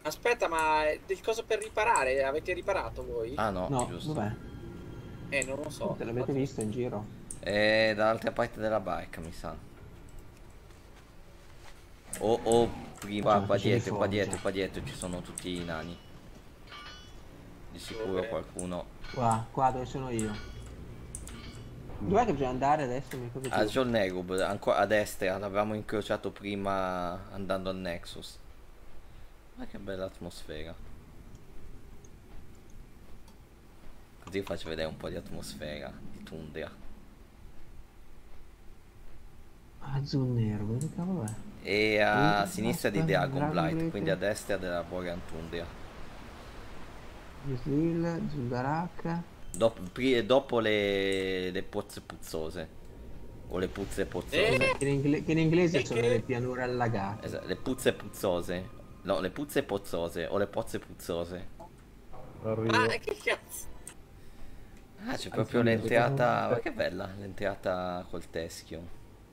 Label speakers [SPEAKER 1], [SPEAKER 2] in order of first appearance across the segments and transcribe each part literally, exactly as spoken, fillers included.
[SPEAKER 1] Aspetta, ma del coso per riparare? Avete riparato voi?
[SPEAKER 2] Ah no,
[SPEAKER 3] No,
[SPEAKER 2] giusto.
[SPEAKER 3] dov'è?
[SPEAKER 1] Eh, non lo so.
[SPEAKER 3] Te l'avete visto in giro?
[SPEAKER 2] È dall'altra parte della barca, mi sa. O, o prima, qua, qua dietro, qua dietro, qua dietro ci sono tutti i nani. Di sicuro
[SPEAKER 1] Dove?
[SPEAKER 2] qualcuno.
[SPEAKER 3] Qua, qua dove sono io. Dov'è che bisogna andare adesso? Mi ricordo
[SPEAKER 2] A
[SPEAKER 3] più.
[SPEAKER 2] John Negub, ancora a destra, l'avevamo incrociato prima andando al Nexus. Ma che bella atmosfera. Così faccio vedere un po' di atmosfera, di tundra.
[SPEAKER 3] Azzurro nero, dove cavolo è?
[SPEAKER 2] E a
[SPEAKER 3] Quindi,
[SPEAKER 2] sinistra di
[SPEAKER 3] basta,
[SPEAKER 2] Dragon Blight,
[SPEAKER 3] Dragon
[SPEAKER 2] quindi a
[SPEAKER 3] Blight.
[SPEAKER 2] destra della Borean Tundra.
[SPEAKER 3] Yusril, Zuldarak.
[SPEAKER 2] Dopo, pri- dopo le, le pozze puzzose. O le puzze puzzose.
[SPEAKER 1] Eh?
[SPEAKER 3] Che in, ingle- che in inglese
[SPEAKER 1] E
[SPEAKER 3] sono
[SPEAKER 1] che?
[SPEAKER 3] le pianure allagate.
[SPEAKER 2] Esatto, le puzze puzzose. No, le puzze puzzose o le pozze puzzose.
[SPEAKER 4] Arrivo.
[SPEAKER 1] Ah, che cazzo?
[SPEAKER 2] Ah, c'è proprio l'entrata. Ma che bella, l'entrata col teschio.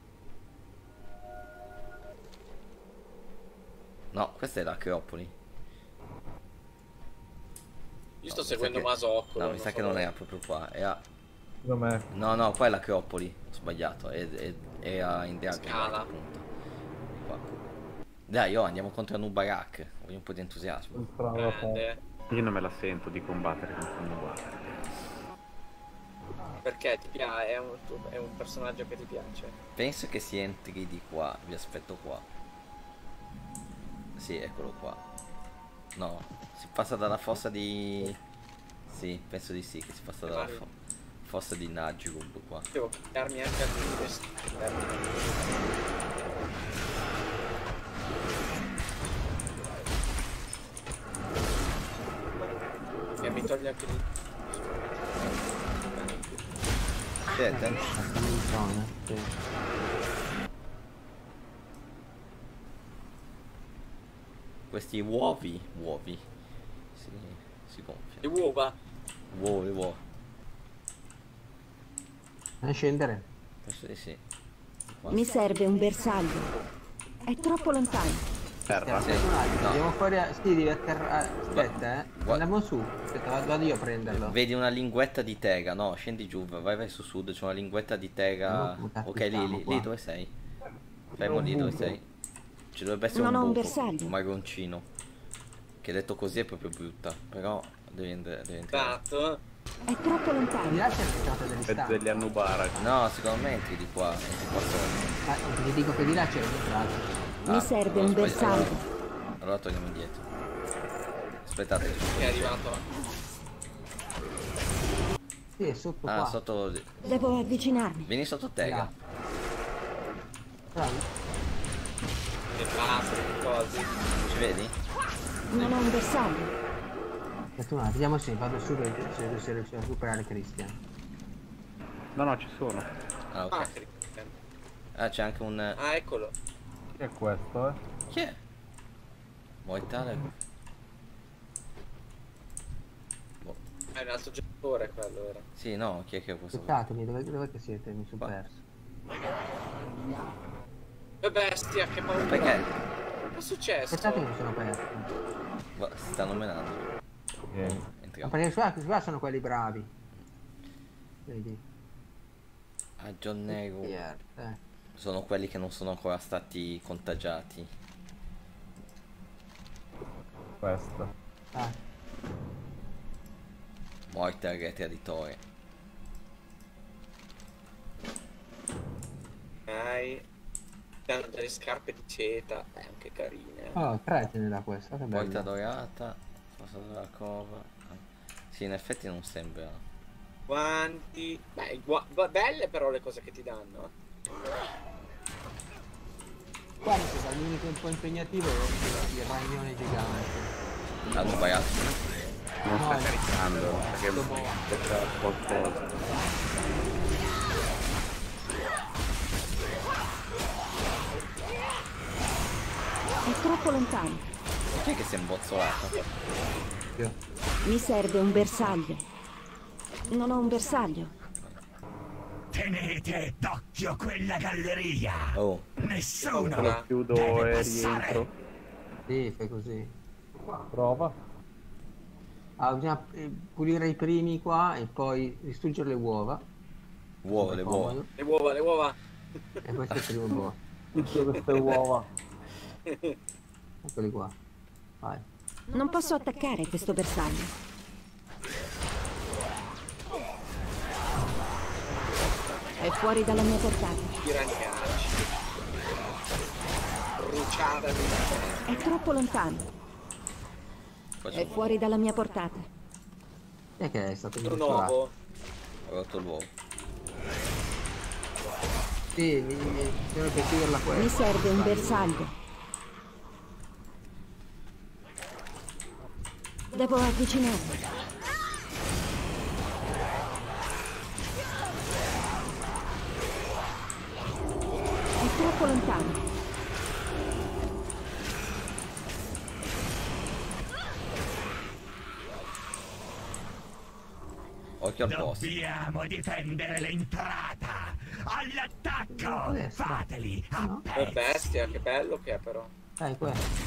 [SPEAKER 2] No, questa è l'Acropoli.
[SPEAKER 1] Io sto
[SPEAKER 2] No,
[SPEAKER 1] seguendo
[SPEAKER 2] mi sa che-
[SPEAKER 1] Masoccolo.
[SPEAKER 2] No, mi sa che non era proprio qua. Era...
[SPEAKER 4] Com'è?
[SPEAKER 2] No, no, qua è l'Acropoli. Ho sbagliato. È- è- Era in Dragon
[SPEAKER 1] Scala.
[SPEAKER 2] Blight, appunto. Qua. Dai, oh, andiamo contro Nubarak. Voglio un po' di entusiasmo.
[SPEAKER 1] Grande.
[SPEAKER 5] Io non me la sento di combattere contro Nubarak.
[SPEAKER 1] Perché ti piace? È un, è un personaggio che ti piace.
[SPEAKER 2] Penso che si entri di qua. Vi aspetto qua. Sì, eccolo qua. No, si passa dalla fossa di... Sì, penso di sì, che si passa dalla fo fossa di Najrub qua.
[SPEAKER 1] Devo darmi anche alcuni vestiti. E mi toglie anche di...
[SPEAKER 2] Siete?
[SPEAKER 3] In zona, sì.
[SPEAKER 2] Questi uovi, uovi, si, si gonfiano.
[SPEAKER 1] Le uova?
[SPEAKER 2] Uovi, uovi.
[SPEAKER 3] Non scendere.
[SPEAKER 2] Penso di sì. Qua.
[SPEAKER 6] Mi serve un bersaglio. È troppo lontano.
[SPEAKER 5] Terra.
[SPEAKER 2] Sì,
[SPEAKER 3] Aspetta un attimo,
[SPEAKER 2] no.
[SPEAKER 3] andiamo fuori a... Sì, devi atterrare... Aspetta, eh.
[SPEAKER 2] Gua-
[SPEAKER 3] Andiamo su. Aspetta, vado vado io a prenderlo.
[SPEAKER 2] Vedi una linguetta di tega, no, scendi giù, vai verso sud, c'è una linguetta di tega.
[SPEAKER 3] No,
[SPEAKER 2] Ok, lì, lì,
[SPEAKER 3] qua.
[SPEAKER 2] lì dove sei? Fermo lì dove sei. Ci dovrebbe essere
[SPEAKER 6] Non
[SPEAKER 2] un
[SPEAKER 6] ho un
[SPEAKER 2] buco,
[SPEAKER 6] bersaglio.
[SPEAKER 2] un marroncino. Che detto così è proprio brutta, però devi, and- devi entrare.
[SPEAKER 1] Esatto.
[SPEAKER 6] È troppo
[SPEAKER 3] Di
[SPEAKER 6] lontano.
[SPEAKER 3] là c'è l'entrata degli
[SPEAKER 5] Pezzelli
[SPEAKER 3] stanti.
[SPEAKER 5] a Nubarak.
[SPEAKER 2] No, secondo me entri di qua, entri qua sopra.
[SPEAKER 3] Ma ti dico che di là c'è l'entrata.
[SPEAKER 6] Mi
[SPEAKER 2] Ah,
[SPEAKER 6] serve
[SPEAKER 2] allora
[SPEAKER 6] un
[SPEAKER 2] sbaglio.
[SPEAKER 6] bersaglio.
[SPEAKER 2] Allora torniamo indietro. Aspettate.
[SPEAKER 1] Che è arrivato.
[SPEAKER 3] Sì, è sotto
[SPEAKER 2] Ah,
[SPEAKER 3] qua.
[SPEAKER 2] sotto...
[SPEAKER 6] Devo avvicinarmi.
[SPEAKER 2] Vieni sotto tega.
[SPEAKER 3] Bravo.
[SPEAKER 1] E basta, che cose.
[SPEAKER 2] Ci vedi?
[SPEAKER 6] Non ho un bersaglio.
[SPEAKER 3] Aspetta un attimo, vediamo se vado su per se, se riesco a recuperare Christian.
[SPEAKER 5] No, no, ci sono.
[SPEAKER 2] Ah,
[SPEAKER 1] Ah,
[SPEAKER 2] ok.
[SPEAKER 1] Christian.
[SPEAKER 2] Ah, c'è anche un...
[SPEAKER 1] Ah, eccolo.
[SPEAKER 4] Che è questo, eh?
[SPEAKER 2] Chi è? Mortale? Boh.
[SPEAKER 1] È un altro giocatore quello era.
[SPEAKER 2] Sì, no, chi è che è questo?
[SPEAKER 3] Aspettatemi, dove, dove che siete? Mi sono
[SPEAKER 2] Qua.
[SPEAKER 3] perso.
[SPEAKER 1] Che bestia, che paura.
[SPEAKER 2] Perché?
[SPEAKER 1] Che è successo?
[SPEAKER 3] Aspettatemi, mi sono perso.
[SPEAKER 2] Guarda, si stanno menando.
[SPEAKER 4] Vieni.
[SPEAKER 3] Ma
[SPEAKER 2] Entriamo.
[SPEAKER 3] perché qua, qua sono quelli bravi. Vedi?
[SPEAKER 2] A John Nero.
[SPEAKER 3] Eh.
[SPEAKER 2] Sono quelli che non sono ancora stati contagiati.
[SPEAKER 4] Questo.
[SPEAKER 3] Ah,
[SPEAKER 2] Morte al re traditore.
[SPEAKER 1] Dai. Danno delle scarpe di seta. È anche carine.
[SPEAKER 3] oh, tre te ne da questa, che
[SPEAKER 2] Porta
[SPEAKER 3] bello.
[SPEAKER 2] dorata. Fossa della cova. Sì, in effetti non sembra.
[SPEAKER 1] Guanti. Beh, gua va- belle però le cose che ti danno.
[SPEAKER 3] Qua mi sembra l'unico un po' impegnativo è il ragnone gigante.
[SPEAKER 2] Hanno sbagliato.
[SPEAKER 5] Non
[SPEAKER 3] No,
[SPEAKER 5] sta caricando perché
[SPEAKER 3] dopo-
[SPEAKER 5] c'è qualcosa.
[SPEAKER 6] È troppo lontano.
[SPEAKER 2] Chi è che si è imbozzolato?
[SPEAKER 6] Mi serve un bersaglio. Non ho un bersaglio.
[SPEAKER 7] Tenete d'occhio quella galleria!
[SPEAKER 2] Oh,
[SPEAKER 7] Nessuno
[SPEAKER 1] Allora,
[SPEAKER 5] Chiudo
[SPEAKER 7] deve
[SPEAKER 5] e
[SPEAKER 7] passare!
[SPEAKER 5] rientro.
[SPEAKER 3] Sì, fai così.
[SPEAKER 4] Prova.
[SPEAKER 3] Ah, bisogna eh, pulire i primi qua e poi distruggere le uova.
[SPEAKER 2] Uova, le uova.
[SPEAKER 3] Comodo.
[SPEAKER 1] Le uova, le uova.
[SPEAKER 3] E poi c'è il primo boss.
[SPEAKER 4] Tutte queste uova.
[SPEAKER 3] Eccoli qua. Vai.
[SPEAKER 6] Non posso attaccare questo bersaglio. È fuori dalla mia portata.
[SPEAKER 1] Piragnacci. Bruciata di terra.
[SPEAKER 6] È troppo lontano.
[SPEAKER 2] Faccio
[SPEAKER 6] È fuori dalla mia portata.
[SPEAKER 3] E che è stato
[SPEAKER 1] Un
[SPEAKER 3] incorporato?
[SPEAKER 1] uovo.
[SPEAKER 2] Ho rotto l'uovo.
[SPEAKER 3] Sì, mi, mi, devo perseguirla
[SPEAKER 6] Mi
[SPEAKER 3] questa.
[SPEAKER 6] serve un bersaglio. Devo avvicinarmi. È troppo lontano.
[SPEAKER 2] Occhio al boss.
[SPEAKER 7] Dobbiamo difendere l'entrata! All'attacco!
[SPEAKER 3] Destra.
[SPEAKER 7] Fateli a
[SPEAKER 3] No?
[SPEAKER 1] Che
[SPEAKER 7] pezzi!
[SPEAKER 1] bestia, che bello che è però.
[SPEAKER 3] Dai, questo.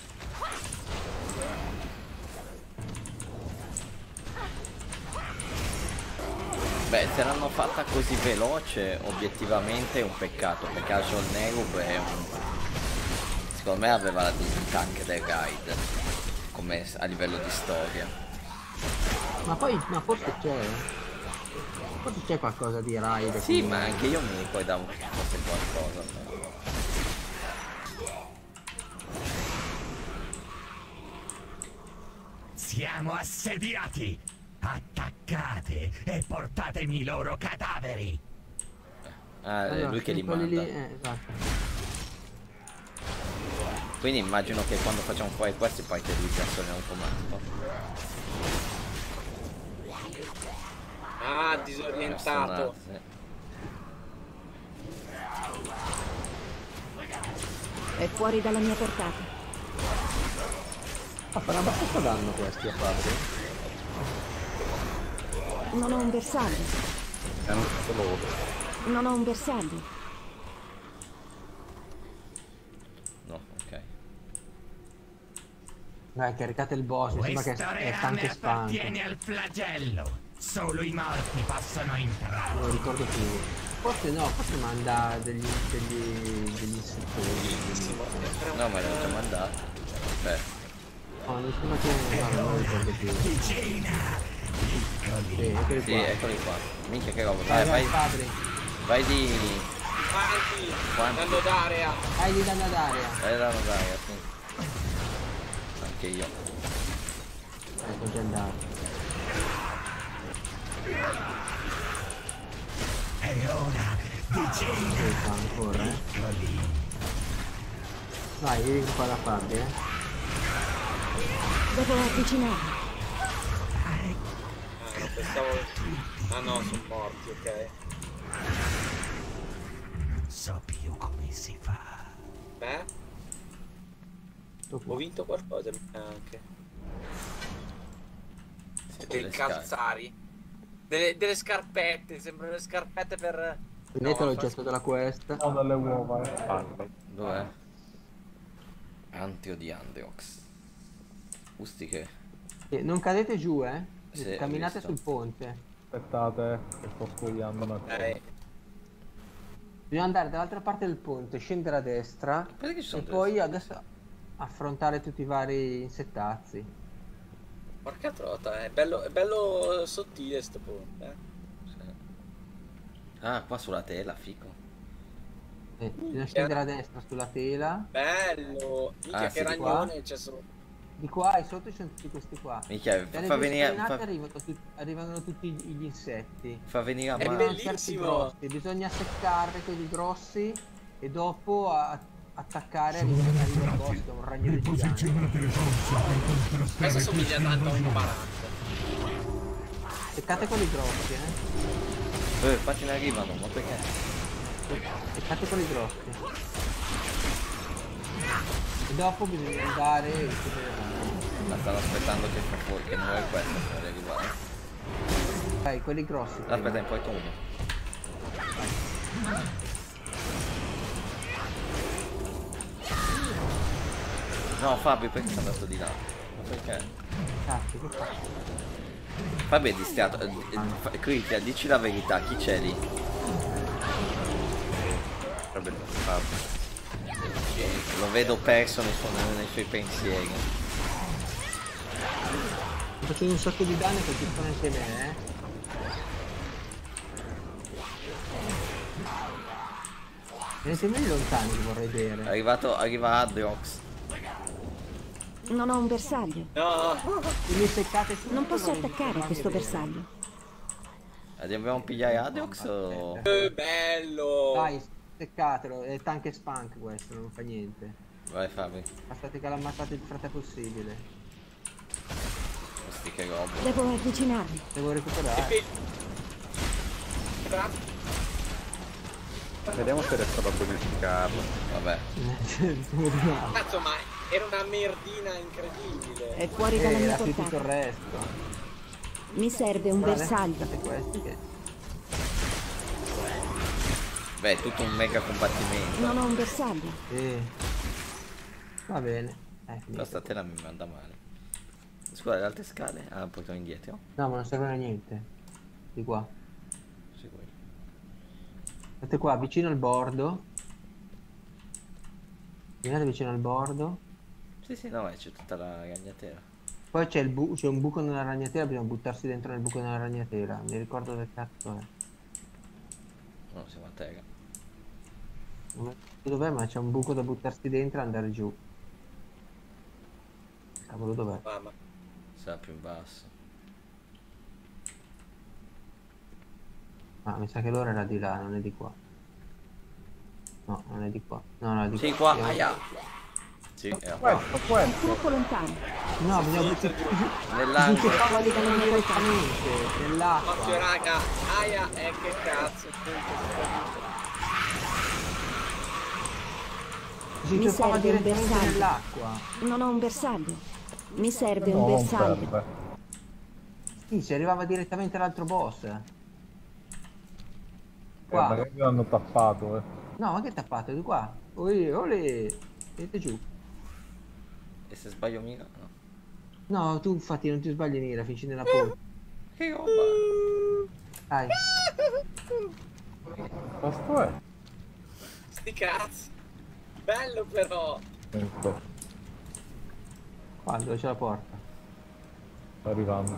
[SPEAKER 2] Beh, se l'hanno fatta così veloce, obiettivamente è un peccato, perché Azure Nerub è un... secondo me aveva la dignità anche del guide, come a livello di storia.
[SPEAKER 3] Ma poi, ma forse c'è. Forse c'è qualcosa di raid.
[SPEAKER 2] Sì, ma anche io mi ricordavo che fosse qualcosa.
[SPEAKER 7] Siamo assediati! Attaccate e portatemi i loro cadaveri!
[SPEAKER 2] Ah, è
[SPEAKER 3] Allora,
[SPEAKER 2] lui che li
[SPEAKER 3] quelli
[SPEAKER 2] manda.
[SPEAKER 3] lì, eh, esatto.
[SPEAKER 2] Quindi immagino che quando facciamo fuori questi poi che lui piazza un comando.
[SPEAKER 1] Ah, disorientato.
[SPEAKER 6] È fuori dalla mia portata.
[SPEAKER 3] Ah, fanno abbastanza danno questi a parte.
[SPEAKER 6] Non ho un bersaglio.
[SPEAKER 5] È un solo.
[SPEAKER 6] Non ho un bersaglio.
[SPEAKER 2] No, ok.
[SPEAKER 3] Dai, caricate il boss, mi sembra che
[SPEAKER 7] Questo
[SPEAKER 3] è
[SPEAKER 7] reame
[SPEAKER 3] stanco e stanco.
[SPEAKER 7] appartiene al flagello! Solo i morti possono entrare!
[SPEAKER 3] Non lo ricordo più. Forse no, forse manda degli degli degli insettori. degli-
[SPEAKER 2] No, ma l'ho già mandato. Beh,
[SPEAKER 3] No, mi sembra che no, non lo ricordo più.
[SPEAKER 7] Vicina!
[SPEAKER 3] Sì, eccoli
[SPEAKER 2] sì,
[SPEAKER 3] qua.
[SPEAKER 2] eccoli qua. Minchia che roba.
[SPEAKER 3] Vai,
[SPEAKER 2] Vai,
[SPEAKER 3] vai,
[SPEAKER 2] vai,
[SPEAKER 3] padre.
[SPEAKER 2] vai di...
[SPEAKER 1] Avanti,
[SPEAKER 2] Quanti?
[SPEAKER 1] danno d'area.
[SPEAKER 3] Vai di danno d'aria.
[SPEAKER 2] Vai da Rosaria, sì. Anche io.
[SPEAKER 3] Ecco, già andato.
[SPEAKER 7] E ora, vicina!
[SPEAKER 3] Sì, fa ancora, eh. Vai, vieni qua da Fabio, eh.
[SPEAKER 6] Devo avvicinarmi.
[SPEAKER 1] Ah, no, pensavo... Ah no, sono morti, ok.
[SPEAKER 7] So più come si fa.
[SPEAKER 1] Beh,
[SPEAKER 3] Dopo.
[SPEAKER 1] ho vinto qualcosa anche.
[SPEAKER 2] Sì,
[SPEAKER 1] Dei
[SPEAKER 2] delle scarpe.
[SPEAKER 1] calzari. Delle, delle scarpette, sembrano le scarpette per...
[SPEAKER 3] Prendete
[SPEAKER 1] no,
[SPEAKER 3] l'oggetto della quest.
[SPEAKER 4] No, dalle uova, eh.
[SPEAKER 5] Parlo.
[SPEAKER 2] Dov'è? Antio di Androx. Gusti che...
[SPEAKER 3] Sì, non cadete giù, eh.
[SPEAKER 2] Sì, ho
[SPEAKER 3] Camminate
[SPEAKER 2] visto.
[SPEAKER 3] sul ponte.
[SPEAKER 4] Aspettate, che sto spogliando una cosa.
[SPEAKER 1] Eh,
[SPEAKER 3] Bisogna andare dall'altra parte del ponte, scendere a destra
[SPEAKER 2] Perché ci sono
[SPEAKER 3] e
[SPEAKER 2] delle
[SPEAKER 3] poi
[SPEAKER 2] scarpe?
[SPEAKER 3] adesso affrontare tutti i vari insettazzi.
[SPEAKER 1] porca trota, è bello, è bello sottile sto ponte, eh.
[SPEAKER 2] Sì. Ah, qua sulla tela, fico.
[SPEAKER 3] Eh, bisogna scendere a destra sulla tela.
[SPEAKER 1] Bello! Minchia,
[SPEAKER 2] Ah,
[SPEAKER 1] che
[SPEAKER 2] sì, di
[SPEAKER 1] ragnone c'è solo.
[SPEAKER 3] Di qua e sotto ci sono tutti questi qua.
[SPEAKER 2] Minchia,
[SPEAKER 3] Dalle
[SPEAKER 2] fa
[SPEAKER 3] due
[SPEAKER 2] venire...
[SPEAKER 3] scalinate
[SPEAKER 2] Fa,
[SPEAKER 3] arrivano, tut- arrivano tutti gli insetti.
[SPEAKER 2] fa venire a
[SPEAKER 1] È
[SPEAKER 2] mano.
[SPEAKER 1] bello.
[SPEAKER 3] Arrivano certi
[SPEAKER 1] bellissimo.
[SPEAKER 3] grossi, bisogna seccarli quelli grossi e dopo a- attaccare arriva arriva il boss che è un ragnone gigante.
[SPEAKER 1] Questo somiglia tanto a un baracco.
[SPEAKER 3] Seccate quelli grossi, eh.
[SPEAKER 2] Eh, infatti ne arrivano, ma perché?
[SPEAKER 3] Seccate quelli grossi. E dopo bisogna andare e chiudere.
[SPEAKER 2] Ma stanno aspettando che fa fuori, che non è questo per arrivare.
[SPEAKER 3] Dai, quelli grossi. prima.
[SPEAKER 2] Aspetta, in poi tu uno. No, Fabio, perché sei andato di là? Perché?
[SPEAKER 3] Cazzo, che fa?
[SPEAKER 2] Vabbè, distratto. Critia, dici la verità, chi c'è lì?
[SPEAKER 5] Vabbè, fatto.
[SPEAKER 2] Lo vedo perso nei, suoi, nei suoi pensieri.
[SPEAKER 3] Sto facendo un sacco di danni che ci stanno anche me, eh. Venite meglio lontani che vorrei
[SPEAKER 2] È
[SPEAKER 3] bere.
[SPEAKER 2] arrivato, arriva Adrox.
[SPEAKER 6] Non ho un bersaglio.
[SPEAKER 1] No,
[SPEAKER 3] Se mi seccate tutto,
[SPEAKER 6] Non posso
[SPEAKER 3] vorrei
[SPEAKER 6] attaccare
[SPEAKER 3] anche
[SPEAKER 6] questo
[SPEAKER 3] bere.
[SPEAKER 6] bersaglio.
[SPEAKER 2] Eh, Dobbiamo pigliare Adrox o...
[SPEAKER 1] che bello.
[SPEAKER 3] Dai, seccatelo, è tank e spunk questo, non fa niente.
[SPEAKER 2] Vai Fabi.
[SPEAKER 3] Bastate che l'ammazzate il frate possibile.
[SPEAKER 2] Sti che roba.
[SPEAKER 6] Devo avvicinarmi.
[SPEAKER 3] Devo recuperare.
[SPEAKER 1] E Fra-
[SPEAKER 5] Vediamo se riesco a bonificarlo.
[SPEAKER 2] Vabbè.
[SPEAKER 1] Cazzo, ma era una merdina incredibile.
[SPEAKER 6] È fuori dalla
[SPEAKER 3] Eh,
[SPEAKER 6] mia
[SPEAKER 3] era più tutto il
[SPEAKER 6] portata.
[SPEAKER 3] resto.
[SPEAKER 6] Mi serve un
[SPEAKER 3] Guarda,
[SPEAKER 6] bersaglio.
[SPEAKER 3] aspettate questi che...
[SPEAKER 2] Beh, è tutto un mega combattimento.
[SPEAKER 6] Non ho un bersaglio.
[SPEAKER 3] Eh. Va bene. Eh,
[SPEAKER 2] La
[SPEAKER 3] finito.
[SPEAKER 2] statella mi manda male. Scusa, le altre scale? Ah, poi torno indietro.
[SPEAKER 3] No, ma non serve a niente. Di qua.
[SPEAKER 2] Sicuro.
[SPEAKER 3] State qua, vicino al bordo. Venite vicino al bordo.
[SPEAKER 2] Sì, sì, no, ma c'è tutta la ragnatela.
[SPEAKER 3] Poi c'è il bu- c'è un buco nella ragnatela, bisogna buttarsi dentro nel buco nella ragnatela. Mi ricordo che cazzo è.
[SPEAKER 2] No, siamo a terra.
[SPEAKER 3] Non so dov'è, ma c'è un buco da buttarsi dentro e andare giù. Cavolo, dov'è?
[SPEAKER 1] Mamma.
[SPEAKER 2] Sarà più in basso.
[SPEAKER 3] Ah, mi sa che l'ora era di là, non è di qua. No, non è di qua. No, no, è di
[SPEAKER 2] Sì, qua,
[SPEAKER 3] Andiamo-
[SPEAKER 2] aia. Sì, era qua.
[SPEAKER 5] Questo,
[SPEAKER 6] È
[SPEAKER 5] questo.
[SPEAKER 6] troppo lontano.
[SPEAKER 3] No, bisogna buttare
[SPEAKER 2] Nell'angolo.
[SPEAKER 6] Fuori dalla mia portata.
[SPEAKER 3] direttamente nell'acqua.
[SPEAKER 1] Occhio raga, aia, e che cazzo, appunto.
[SPEAKER 3] Si
[SPEAKER 6] Mi
[SPEAKER 3] tuffava
[SPEAKER 6] serve un
[SPEAKER 3] direttamente
[SPEAKER 6] bersaglio.
[SPEAKER 3] nell'acqua.
[SPEAKER 6] Non ho un bersaglio. Mi serve un
[SPEAKER 4] No, non
[SPEAKER 6] bersaglio.
[SPEAKER 4] serve.
[SPEAKER 3] Sì, si arrivava direttamente all'altro boss.
[SPEAKER 4] Eh,
[SPEAKER 3] Qua.
[SPEAKER 4] magari l'hanno tappato, eh.
[SPEAKER 3] No, ma che tappato? Di qua. Olè, olè. Vedete giù.
[SPEAKER 2] E se sbaglio mica? No.
[SPEAKER 3] No, tu infatti non ti sbagli Mira, finisci nella porta.
[SPEAKER 2] Che roba.
[SPEAKER 3] Dai.
[SPEAKER 4] Questo è.
[SPEAKER 1] Sti cazzi. Bello però.
[SPEAKER 4] Ecco,
[SPEAKER 3] Qua, dove c'è la porta?
[SPEAKER 4] sta arrivando.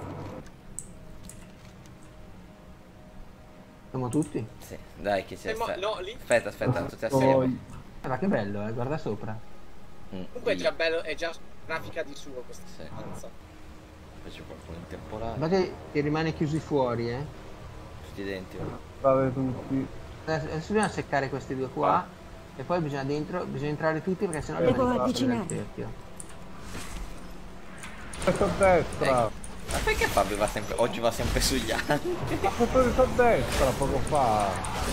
[SPEAKER 3] Siamo tutti?
[SPEAKER 2] Sì, dai, che c'è.
[SPEAKER 1] Eh, mo-
[SPEAKER 2] Aspetta,
[SPEAKER 1] no, lì-
[SPEAKER 2] aspetta, aspetta, tutti
[SPEAKER 4] Poi,
[SPEAKER 2] assieme.
[SPEAKER 3] Eh, ma che bello, eh, guarda sopra.
[SPEAKER 2] Mm,
[SPEAKER 1] Comunque è
[SPEAKER 2] lì.
[SPEAKER 1] già bello, è già grafica di suo questa
[SPEAKER 2] Sì.
[SPEAKER 1] stanza.
[SPEAKER 2] Poi c'è qualcuno in temporale.
[SPEAKER 3] Ma che ti rimane chiusi fuori, eh.
[SPEAKER 2] Tutti dentro.
[SPEAKER 4] state tutti.
[SPEAKER 3] Adesso, adesso bisogna seccare questi due qua. E poi bisogna dentro, bisogna entrare tutti perché sennò
[SPEAKER 6] Devo
[SPEAKER 3] rimane
[SPEAKER 6] avvicinarmi.
[SPEAKER 3] il cerchio.
[SPEAKER 4] Questo a destra.
[SPEAKER 2] Ma perché Fabio va sempre. Oggi va sempre sugli anni?
[SPEAKER 4] Ha fatto questo a destra poco fa.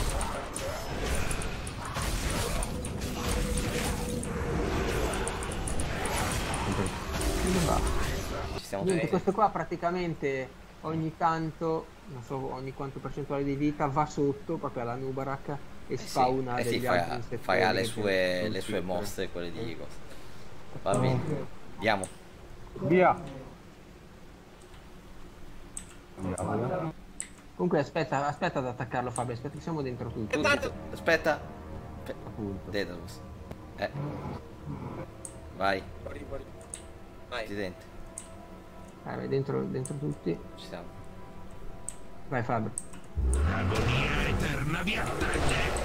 [SPEAKER 3] Dove va?
[SPEAKER 2] Ci siamo
[SPEAKER 3] Niente,
[SPEAKER 2] tre.
[SPEAKER 3] questo qua praticamente ogni tanto, non so ogni quanto percentuale di vita, va sotto proprio alla Nubarak e
[SPEAKER 2] Eh sì,
[SPEAKER 3] spawna
[SPEAKER 2] eh sì,
[SPEAKER 3] degli
[SPEAKER 2] farà,
[SPEAKER 3] altri insettori
[SPEAKER 2] farà le
[SPEAKER 3] che
[SPEAKER 2] sue,
[SPEAKER 3] sono
[SPEAKER 2] le sue
[SPEAKER 3] piccole.
[SPEAKER 2] mosse, quelle di Igor. Va bene. Andiamo.
[SPEAKER 4] Via. Andiamo, via.
[SPEAKER 3] Comunque aspetta, aspetta ad attaccarlo Fabio, aspetta che siamo dentro tutti.
[SPEAKER 2] Tutti,
[SPEAKER 1] Tanto-
[SPEAKER 2] aspetta. Aspe-
[SPEAKER 3] Appunto.
[SPEAKER 2] Daedalus. Eh. Vai,
[SPEAKER 1] Fuori, fuori.
[SPEAKER 2] tutti
[SPEAKER 1] Vai.
[SPEAKER 2] dentro.
[SPEAKER 3] Eh, vai, dentro, dentro tutti.
[SPEAKER 2] Ci siamo.
[SPEAKER 3] Vai Fabio.
[SPEAKER 7] L'agonia eterna vi attende.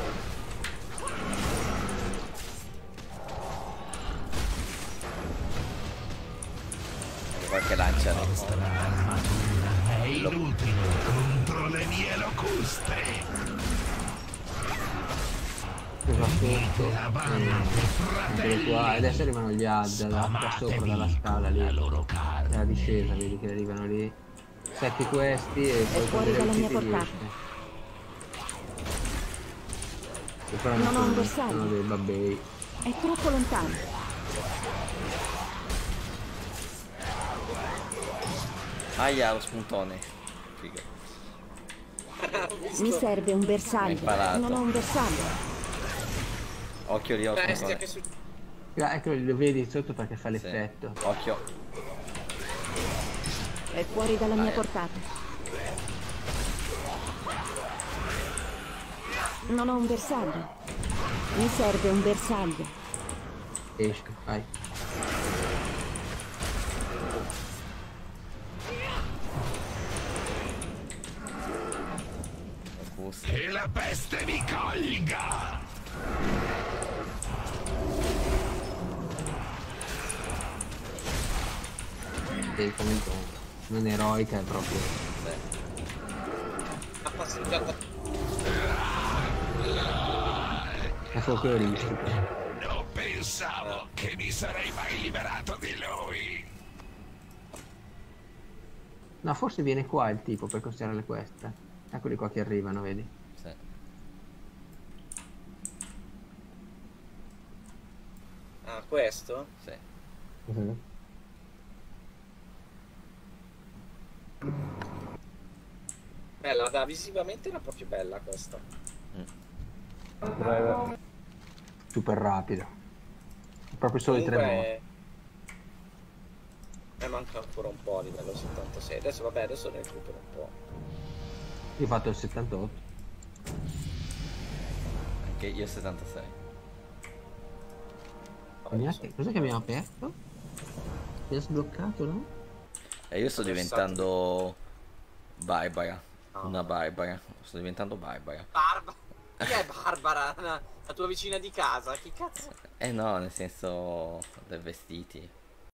[SPEAKER 2] Qualche lancia. no?
[SPEAKER 7] L'armatura è inutile contro le mie locuste.
[SPEAKER 3] Che va sotto.
[SPEAKER 7] La banda,
[SPEAKER 3] Eccolo qua. E adesso arrivano gli ad da, da sopra dalla scala lì.
[SPEAKER 7] la loro carne.
[SPEAKER 3] È la discesa, vedi che arrivano lì. Secchi questi e poi
[SPEAKER 6] fuori
[SPEAKER 3] quando
[SPEAKER 6] dalla
[SPEAKER 3] li
[SPEAKER 6] mia
[SPEAKER 3] uccidi
[SPEAKER 6] portata.
[SPEAKER 3] riesci. E però
[SPEAKER 6] Non ho un
[SPEAKER 3] sono-
[SPEAKER 6] bersaglio.
[SPEAKER 3] sono dei babbei.
[SPEAKER 6] È troppo lontano.
[SPEAKER 2] Aia, lo spuntone. Figa.
[SPEAKER 6] Mi serve un
[SPEAKER 2] Hai
[SPEAKER 6] bersaglio.
[SPEAKER 2] imparato.
[SPEAKER 6] Non ho un bersaglio.
[SPEAKER 2] Occhio lì, lo
[SPEAKER 1] Bestia
[SPEAKER 2] spuntone.
[SPEAKER 1] che succede.
[SPEAKER 3] Ah, ecco, lo vedi sotto perché fa
[SPEAKER 2] Sì.
[SPEAKER 3] l'effetto.
[SPEAKER 2] Occhio.
[SPEAKER 6] È fuori dalla mia portata. Non ho un bersaglio. Mi serve un bersaglio.
[SPEAKER 3] Esci, vai.
[SPEAKER 7] Che la peste mi colga!
[SPEAKER 3] Devi commentare. Non eroica, è proprio.
[SPEAKER 1] Ha passeggiato.
[SPEAKER 3] È folcloristica.
[SPEAKER 7] Non pensavo che mi sarei mai liberato di lui.
[SPEAKER 3] No, forse viene qua il tipo per costruire le queste. Eccoli qua che arrivano, vedi?
[SPEAKER 2] Sì.
[SPEAKER 1] Ah, questo?
[SPEAKER 2] Sì.
[SPEAKER 4] Mhm.
[SPEAKER 1] Bella, da visivamente era proprio bella questa.
[SPEAKER 4] Breve.
[SPEAKER 3] Super rapido. Proprio solo i tre morti.
[SPEAKER 1] Comunque... Eh, manca ancora un po' a livello settantasei. Adesso vabbè, adesso ne recupero un po'.
[SPEAKER 3] Io ho fatto il settantotto.
[SPEAKER 2] Anche io settantasei.
[SPEAKER 3] Cos'è che abbiamo aperto? Si è sbloccato, no?
[SPEAKER 2] E io sto diventando Barbara.
[SPEAKER 1] No.
[SPEAKER 2] Una Barbara. Sto diventando Barbara.
[SPEAKER 1] Barbara? Chi è Barbara? La tua vicina di casa? Chi cazzo?
[SPEAKER 2] Eh no, nel senso dei vestiti.